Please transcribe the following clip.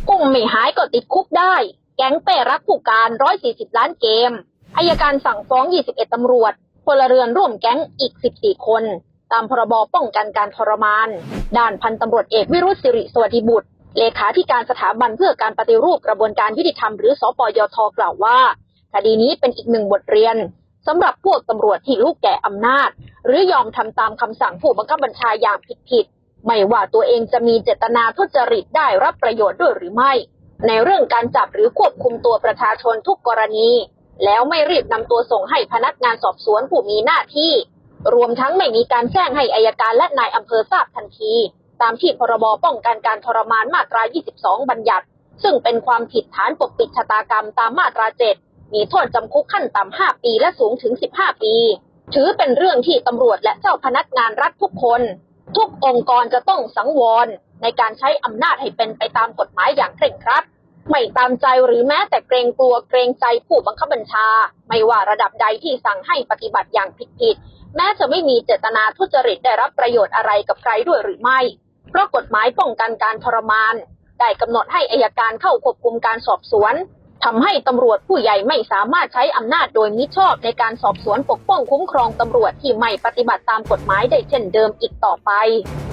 อุ้มไม่หายก็ติดคุกได้แก๊งเป้รักผู้การ140 ล้านเกมอัยการสั่งฟ้อง21ตำรวจพลเรือนร่วมแก๊งอีก14คนตามพรบป้องกันการทรมานด้านพันตำรวจเอกวิรุษศิริสวัสดิบุตรเลขาธิการสถาบันเพื่อการปฏิรูปกระบวนการยุติธรรมหรือสปยท.กล่าวว่าคดีนี้เป็นอีกหนึ่งบทเรียนสำหรับพวกตำรวจที่ลูกแก่อำนาจหรือยอมทำตามคำสั่งผู้บังคับบัญชาอย่างผิดไม่ว่าตัวเองจะมีเจตนาทุจริตได้รับประโยชน์ด้วยหรือไม่ในเรื่องการจับหรือควบคุมตัวประชาชนทุกกรณีแล้วไม่รีบนำตัวส่งให้พนักงานสอบสวนผู้มีหน้าที่รวมทั้งไม่มีการแจ้งให้อัยการและนายอำเภอทราบทันทีตามที่พรบป้องกันการทรมานมาตรา22บัญญัติซึ่งเป็นความผิดฐานปกปิดชะตากรรมตามมาตรา7มีโทษจำคุกขั้นต่ำ5 ปีและสูงถึง15 ปีถือเป็นเรื่องที่ตำรวจและเจ้าพนักงานรัฐทุกคนทุกองค์กรจะต้องสังวรในการใช้อำนาจให้เป็นไปตามกฎหมายอย่างเคร่งครัดไม่ตามใจหรือแม้แต่เกรงกลัวเกรงใจผู้บังคับบัญชาไม่ว่าระดับใดที่สั่งให้ปฏิบัติอย่างผิดแม้จะไม่มีเจตนาทุจริตได้รับประโยชน์อะไรกับใครด้วยหรือไม่เพราะกฎหมายป้องกันการทรมานได้กำหนดให้อัยการเข้าควบคุมการสอบสวนทำให้ตำรวจผู้ใหญ่ไม่สามารถใช้อำนาจโดยมิชอบในการสอบสวนปกป้องคุ้มครองตำรวจที่ไม่ปฏิบัติตามกฎหมายได้เช่นเดิมอีกต่อไป